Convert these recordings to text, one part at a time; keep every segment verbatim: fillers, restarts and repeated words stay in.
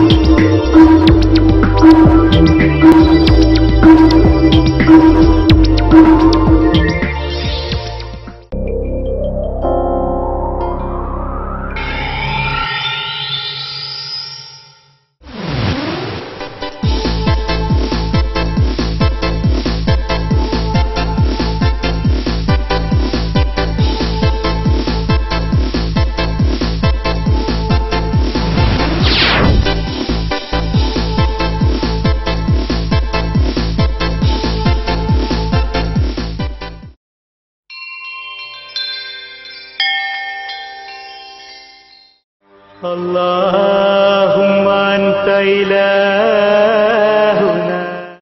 اللهم أنت إلهنا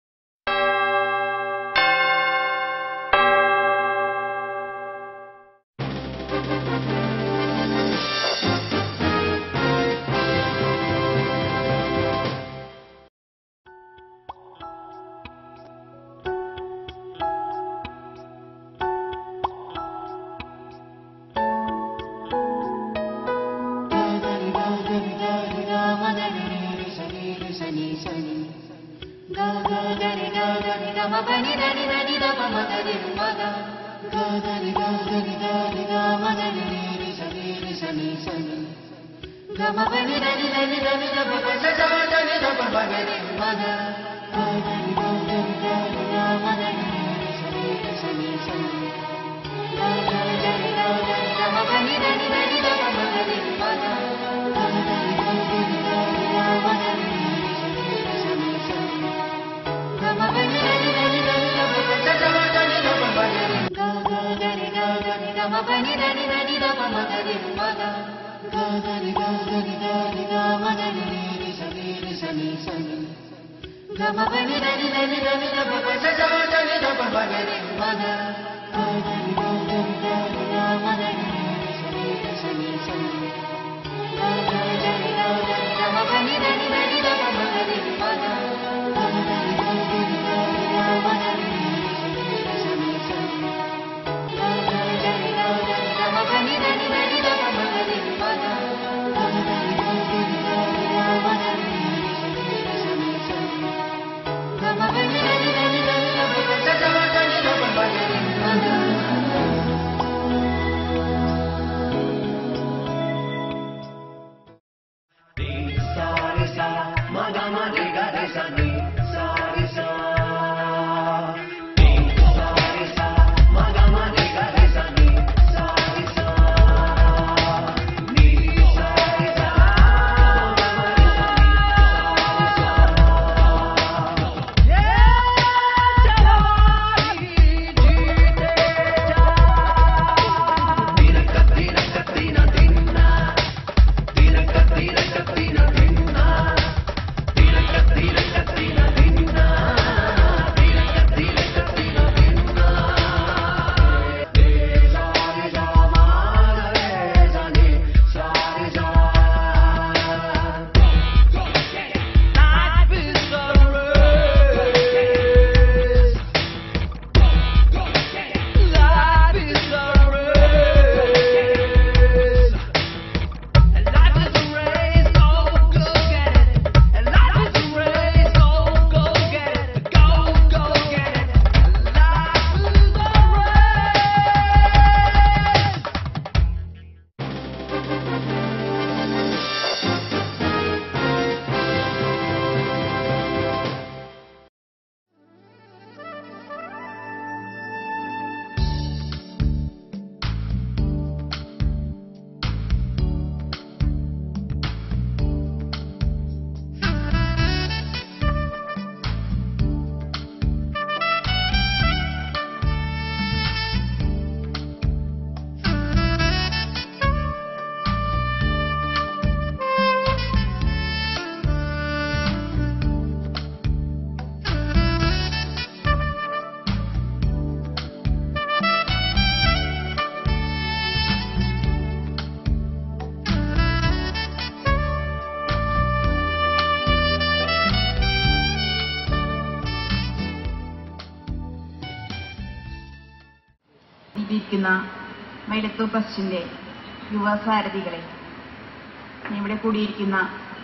മൈലത്തൂർ ട്രസ്റ്റിന്റെ യുവസാരഥികളെ, ഇവിടെ കൂടിയിരിക്കുന്ന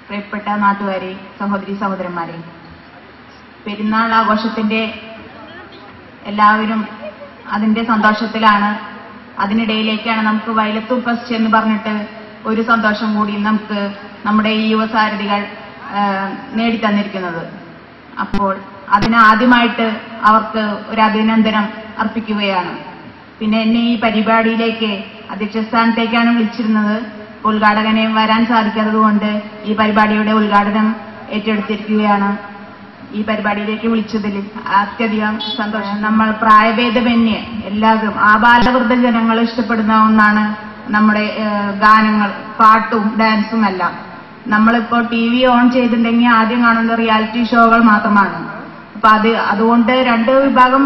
പ്രിയപ്പെട്ട നാട്ടുകാരെ, സഹോദരി സഹോദരന്മാരെ, പെരുന്നാൾ ആഘോഷത്തിന്റെ എല്ലാവരും അതിന്റെ സന്തോഷത്തിലാണ്. അതിനിടയിലേക്കാണ് നമുക്ക് വയലത്തൂർ ഫെസ്റ്റ് എന്ന് പറഞ്ഞിട്ട് ഒരു സന്തോഷം കൂടി നമുക്ക് നമ്മുടെ ഈ യുവസാരഥികൾ നേടിത്തന്നിരിക്കുന്നത്. അപ്പോൾ അതിന് ആദ്യമായിട്ട് അവർക്ക് ഒരു അഭിനന്ദനം അർപ്പിക്കുകയാണ്. പിന്നെ എന്നെ ഈ പരിപാടിയിലേക്ക് അധ്യക്ഷസ്ഥാനത്തേക്കാണ് വിളിച്ചിരുന്നത്. ഉദ്ഘാടകനെ വരാൻ സാധിക്കാത്തതുകൊണ്ട് ഈ പരിപാടിയുടെ ഉദ്ഘാടനം ഏറ്റെടുത്തിരിക്കുകയാണ്. ഈ പരിപാടിയിലേക്ക് വിളിച്ചതിൽ അത്യധികം സന്തോഷം. നമ്മൾ പ്രായഭേദമന്യേ എല്ലാവരും ആബാലവൃദ്ധ ജനങ്ങൾ ഇഷ്ടപ്പെടുന്ന ഒന്നാണ് നമ്മുടെ ഗാനങ്ങൾ, പാട്ടും ഡാൻസും എല്ലാം. നമ്മളിപ്പോ ടി വി ഓൺ ചെയ്തിട്ടുണ്ടെങ്കിൽ ആദ്യം കാണുന്ന റിയാലിറ്റി ഷോകൾ മാത്രമാണ്. അപ്പൊ അത് അതുകൊണ്ട് രണ്ട് വിഭാഗം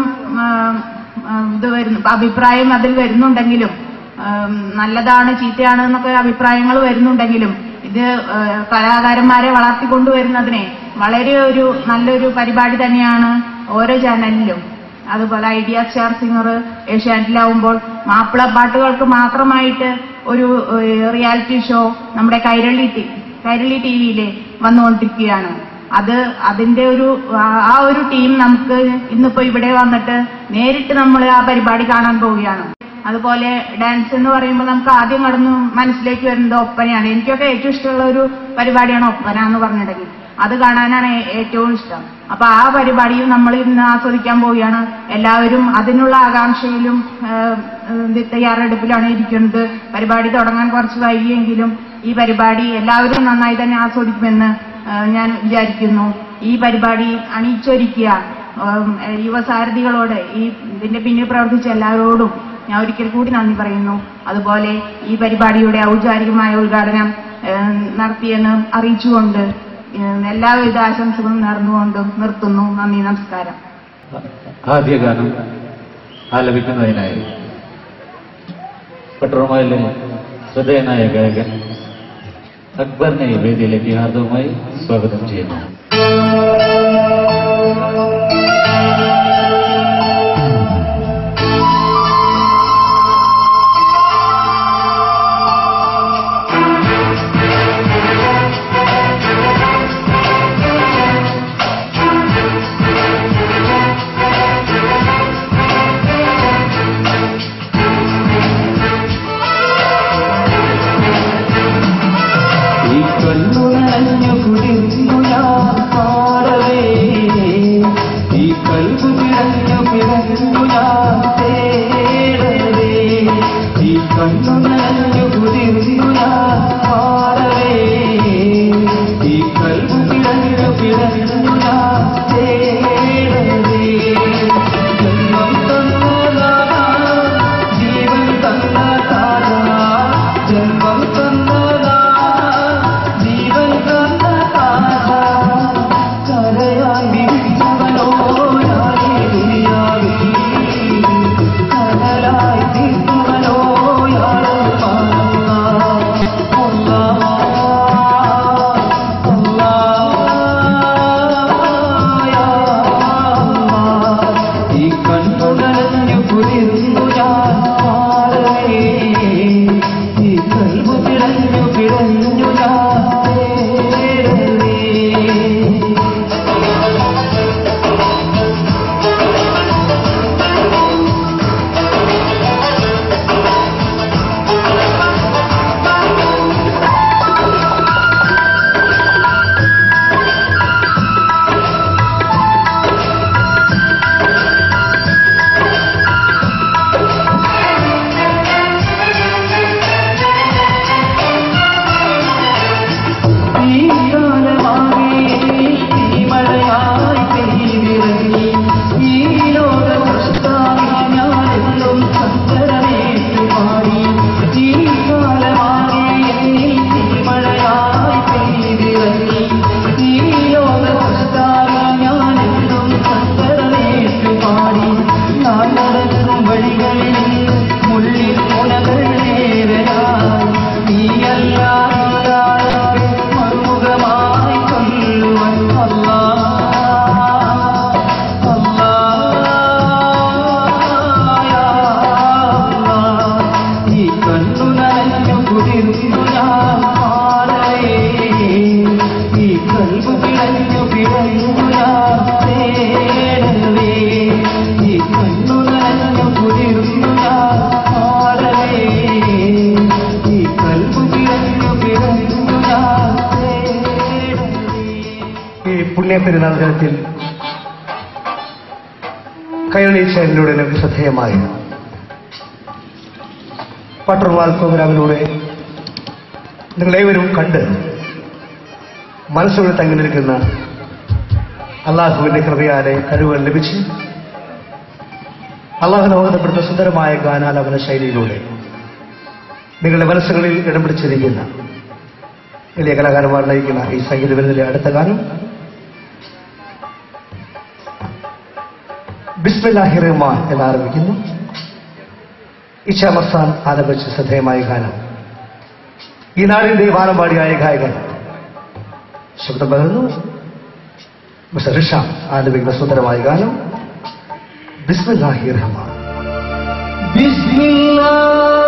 ഇത് വരുന്നു, അഭിപ്രായം അതിൽ വരുന്നുണ്ടെങ്കിലും, നല്ലതാണ് ചീത്തയാണ് എന്നൊക്കെ അഭിപ്രായങ്ങൾ വരുന്നുണ്ടെങ്കിലും, ഇത് കലാകാരന്മാരെ വളർത്തിക്കൊണ്ടുവരുന്നതിനെ വളരെ ഒരു നല്ലൊരു പരിപാടി തന്നെയാണ് ഓരോ ചാനലിലും. അതുപോലെ ഐഡിയ സ്റ്റാർ സിംഗർ ഏഷ്യാനെറ്റിലാവുമ്പോൾ മാപ്പിള പാട്ടുകൾക്ക് മാത്രമായിട്ട് ഒരു റിയാലിറ്റി ഷോ നമ്മുടെ കൈരളി കൈരളി ടി വിയിൽ വന്നുകൊണ്ടിരിക്കുകയാണ്. അത് അതിന്റെ ഒരു ആ ഒരു ടീം നമുക്ക് ഇന്നിപ്പോ ഇവിടെ വന്നിട്ട് നേരിട്ട് നമ്മൾ ആ പരിപാടി കാണാൻ പോവുകയാണ്. അതുപോലെ ഡാൻസ് എന്ന് പറയുമ്പോൾ നമുക്ക് ആദ്യം കടന്നു മനസ്സിലേക്ക് വരുന്നത് ഒപ്പനയാണ്. എനിക്കൊക്കെ ഏറ്റവും ഇഷ്ടമുള്ള ഒരു പരിപാടിയാണ് ഒപ്പന എന്ന് പറഞ്ഞിട്ടുണ്ടെങ്കിൽ. അത് കാണാനാണ് ഏറ്റവും ഇഷ്ടം. അപ്പൊ ആ പരിപാടിയും നമ്മൾ ഇന്ന് ആസ്വദിക്കാൻ പോവുകയാണ്. എല്ലാവരും അതിനുള്ള ആകാംക്ഷയിലും തയ്യാറെടുപ്പിലാണ് ഇരിക്കുന്നത്. പരിപാടി തുടങ്ങാൻ കുറച്ച് വൈകിയെങ്കിലും ഈ പരിപാടി എല്ലാവരും നന്നായി തന്നെ ആസ്വദിക്കുമെന്ന് ഞാൻ വിചാരിക്കുന്നു. ഈ പരിപാടി അണിയിച്ചൊരുക്കിയ യുവസാരഥികളോട്, ഈ ഇതിന്റെ പിന്നിൽ പ്രവർത്തിച്ച എല്ലാവരോടും ഞാൻ ഒരിക്കൽ കൂടി നന്ദി പറയുന്നു. അതുപോലെ ഈ പരിപാടിയുടെ ഔപചാരികമായ ഉദ്ഘാടനം നടത്തിയെന്ന് അറിയിച്ചുകൊണ്ട് എല്ലാവിധ ആശംസകളും നേർന്നുകൊണ്ടും നിർത്തുന്നു. നന്ദി, നമസ്കാരം. ആദ്യ ഗാനം ആലപിക്കുന്നതിനായി പെട്രോമയിലെ ശ്രദ്ധേയനായ ഗായകൻ അക്ബറിനെ വേദിയിലേക്ക് ഹാർദവുമായി സ്വാഗതം ചെയ്യുന്നു. പുണ്യപെരുന്നാൾ ദിനത്തിൽ കൈരളി ചാനലിലൂടെ നമുക്ക് ശ്രദ്ധേയമായ പട്ടർവാൾ പ്രോഗ്രാമിലൂടെ നിങ്ങളേവരും കണ്ട് മനസ്സുകളിൽ തങ്ങി നിൽക്കുന്ന അള്ളാഹുവിന്റെ കൃപയാലെ കഴിവുകൾ ലഭിച്ച് അള്ളാഹുവിനെ ഓർമ്മപ്പെടുത്ത സുന്ദരമായ ഗാനാലാപന ശൈലിയിലൂടെ നിങ്ങളുടെ മനസ്സുകളിൽ ഇടം പിടിച്ചിരിക്കുന്ന വലിയ കലാകാരന്മാർ നയിക്കുന്ന ഈ സംഗീത വിരുന്നിലെ അടുത്ത ഗാനം ബിസ്മില്ലാഹിർ റഹ്മാൻ എന്ന് ആരംഭിക്കുന്നു. ഇഷാ മസ്താൻ ആലപിച്ച ശ്രദ്ധേയമായ ഗാനം ഈ നാടിന്റെ വാനമ്പാടിയായ ഗായകൻ ശബ്ദം പകർന്നു മിസ്റ്റർ ഋഷാം ആലപിക്കുന്ന സുന്ദരമായ ഗാനം ബിസ്മില്ലാഹിർ റഹ്മാൻ. ബിസ്മില്ലാഹ്